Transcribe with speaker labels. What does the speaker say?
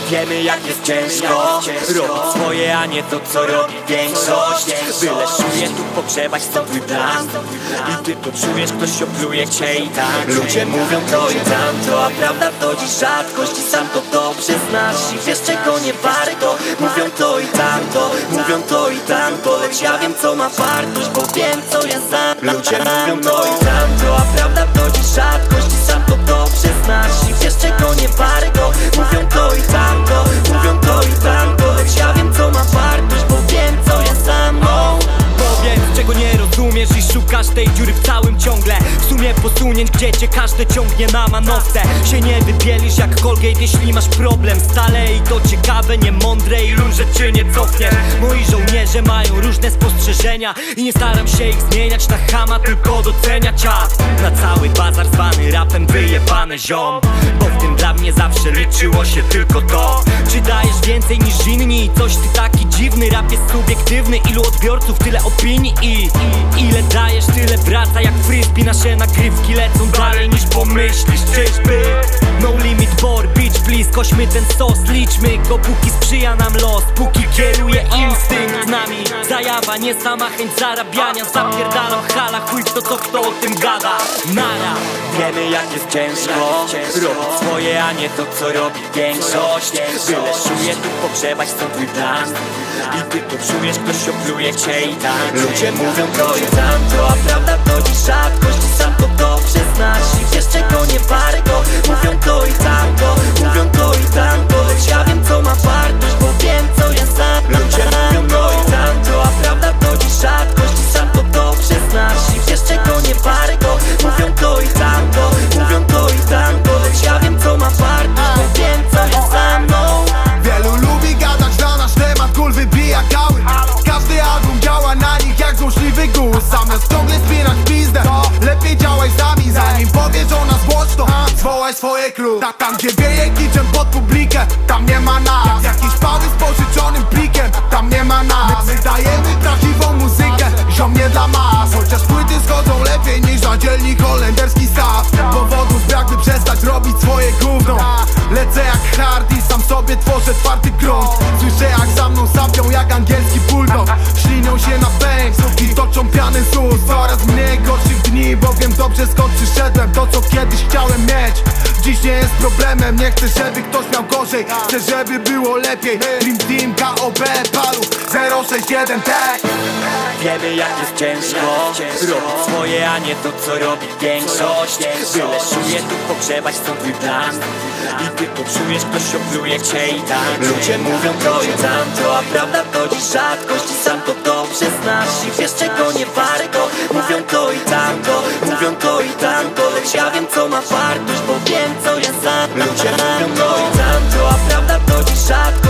Speaker 1: Wiemy jak jest ciężko robić swoje, a nie to co robi większość. Byle szuje tu pogrzebać to twój plan i ty to czujesz, ktoś opluje cię i tak. Ludzie mówią to i tamto, a prawda to dziś rzadkość i sam to dobrze znasz i wiesz czego nie warto. Mówią to i tamto, mówią to i tamto, lecz ja wiem co ma wartość, bo wiem co jest za. Ludzie mówią to i tamto, a prawda to dziś rzadkość i sam to dobrze znasz i wiesz czego nie warto. Mówią to i tamto, mówią to i tamto, lecz ja wiem co ma wartość, bo wiem co jest za mną.
Speaker 2: Powiedz czego nie rozumiesz i szukasz tej dziury w całym ciągle. W sumie posunięć, gdzie cię każde ciągnie na manowce. Się nie wybielisz jak Colgate, jeśli masz problem stale. I to ciekawe, nie mądre, ilu rzeczy nie cofniesz. Moi żołnierze mają różne spostrzeżenia i nie staram się ich zmieniać na chama, tylko doceniać czas. Na cały bazar zwany rapem wyjebane ziom, bo w tym dla mnie zawsze liczyło się tylko to, czy dajesz więcej niż inni i coś ty taki dziwny. Rap jest subiektywny, ilu odbiorców, tyle opinii i ile dajesz, tyle wraca jak frisbee. Nasze nagrywki lecą dalej niż pomyślisz, czyżby? No limit board, bitch please, kośmy ten sos, liczmy go póki sprzyja nam los, póki kieruje instynkt nami. Zajawa, nie sama chęć zarabiania, zapierdalam hala, chuj w to co kto o tym gada. Nara.
Speaker 1: Wiemy jak jest ciężko robić swoje, a nie to co robi większość. Byle szuje tu pogrzebać to twój plan i ty to czujesz, ktoś opluje cię i tak. Ludzie mówią to i tamto, a prawda to dziś rzadkość i sam to dobrze znasz i wiesz czego nie warto. Mówią to i tamto, mówią to i tamto, lecz ja wiem co ma wartość, bo wiem co jest za. Ludzie mówią to i tamto, a prawda to dziś rzadkość i sam to dobrze znasz i wiesz czego nie warto. Mówią to i tamto, mówią to i tamto, lecz ja wiem co ma wartość, bo wiem co jest za mną.
Speaker 3: Wielu lubi gadać na nasz temat, kul wybija gały. Każdy album działa na nich jak złośliwy guz. Zamiast ciągle spinać pizdę, lepiej działaj z nami. Zanim powiesz o nas głośno, zwołaj swoje crew. Tam gdzie wieje kiczem pod publikę, tam nie ma nas. Jakiś pały z pożyczonym plikiem, tam nie ma nas. My dajemy prawdziwą muzykę, ziom nie dla mas. Chociaż płyty schodzą lepiej niż na dzielnik holenderski staw. Powodów brak, by przestać robić swoje gówno. Lecę jak hard i sam sobie tworzę twardy grunt. Słyszę jak za mną sapią jak angielski bulldog. Ślinią się na pęk i toczą piany z ust. Coraz mniej gorszych dni, bo wiem dobrze skąd przyszedłem. To co kiedyś chciałem mieć, dziś nie jest problemem. Nie chcę, żeby ktoś miał gorzej, chcę, żeby było lepiej. Dream Team, KOB, Paluch 061 Tech.
Speaker 1: Wiemy jak jest ciężko robić swoje, a nie to co robi większość. Byle szuje tu pogrzebać to twój plan i ty to czujesz, ktoś opluje cię i tak. Ludzie mówią to i tamto, a prawda to dziś rzadkość i sam to dobrze znasz i wiesz czego nie warto. Mówią to i tamto, mówią to i tamto, lecz ja wiem co ma wartość, bo wiem co jest za. Ludzie mówią to i tamto, a prawda to dziś rzadkość